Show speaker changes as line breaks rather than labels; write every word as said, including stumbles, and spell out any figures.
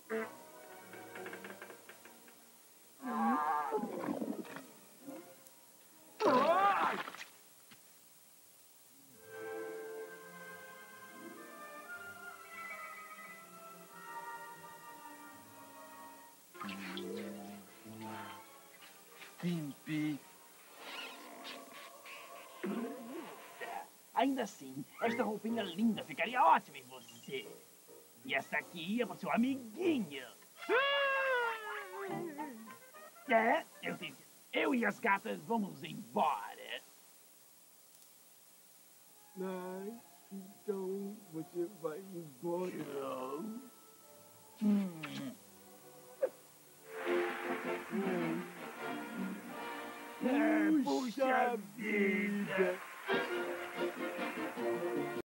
Pimpy. Ainda assim, esta roupinha linda ficaria ótima em você. E essa aqui é pro seu amiguinho. É, eu disse, eu e as gatas vamos embora.
Ai, então você vai embora.